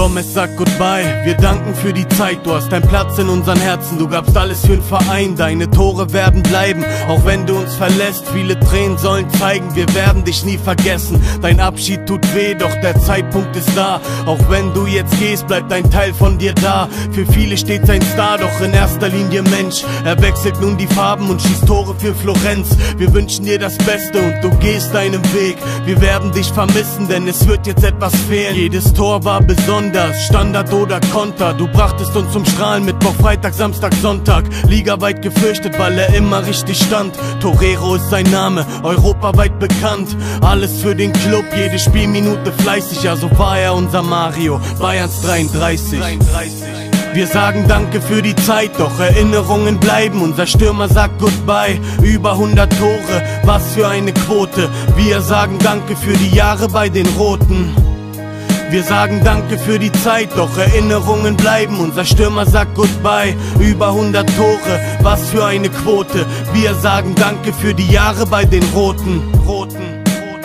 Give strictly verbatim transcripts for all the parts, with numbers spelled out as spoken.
Komm, es sagt Goodbye, wir danken für die Zeit. Du hast deinen Platz in unseren Herzen, du gabst alles für den Verein. Deine Tore werden bleiben, auch wenn du uns verlässt. Viele Tränen sollen zeigen, wir werden dich nie vergessen. Dein Abschied tut weh, doch der Zeitpunkt ist da. Auch wenn du jetzt gehst, bleibt ein Teil von dir da. Für viele steht sein Star, doch in erster Linie Mensch. Er wechselt nun die Farben und schießt Tore für Florenz. Wir wünschen dir das Beste und du gehst deinen Weg. Wir werden dich vermissen, denn es wird jetzt etwas fehlen. Jedes Tor war besonders, Standard oder Konter. Du brachtest uns zum Strahlen, Mittwoch, Freitag, Samstag, Sonntag. Ligaweit gefürchtet, weil er immer richtig stand. Torero ist sein Name, europaweit bekannt. Alles für den Club, jede Spielminute fleißig. Ja, so war er unser Mario, Bayerns dreiunddreißig. Wir sagen danke für die Zeit, doch Erinnerungen bleiben. Unser Stürmer sagt Goodbye, über hundert Tore, was für eine Quote. Wir sagen danke für die Jahre bei den Roten. Wir sagen danke für die Zeit, doch Erinnerungen bleiben. Unser Stürmer sagt Goodbye, über hundert Tore, was für eine Quote. Wir sagen danke für die Jahre bei den Roten. Roten.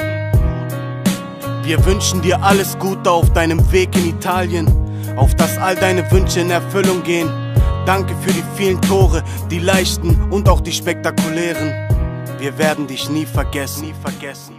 Wir wünschen dir alles Gute auf deinem Weg in Italien, auf dass all deine Wünsche in Erfüllung gehen. Danke für die vielen Tore, die leichten und auch die spektakulären. Wir werden dich nie vergessen, nie vergessen.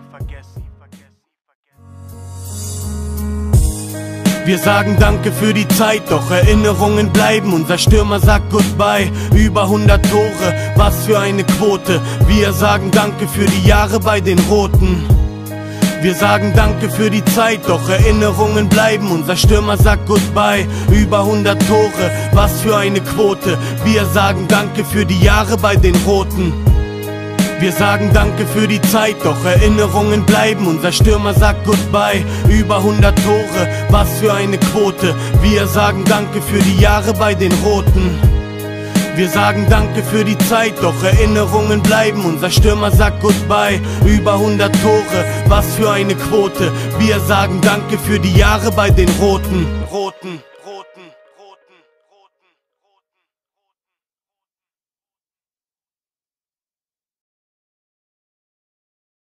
Wir sagen danke für die Zeit, doch Erinnerungen bleiben. Unser Stürmer sagt Goodbye, über hundert Tore, was für eine Quote. Wir sagen danke für die Jahre bei den Roten. Wir sagen danke für die Zeit, doch Erinnerungen bleiben. Unser Stürmer sagt Goodbye, über hundert Tore, was für eine Quote. Wir sagen danke für die Jahre bei den Roten. Wir sagen danke für die Zeit, doch Erinnerungen bleiben. Unser Stürmer sagt Goodbye, über hundert Tore, was für eine Quote. Wir sagen danke für die Jahre bei den Roten. Wir sagen danke für die Zeit, doch Erinnerungen bleiben. Unser Stürmer sagt Goodbye, über hundert Tore, was für eine Quote. Wir sagen danke für die Jahre bei den Roten. Roten.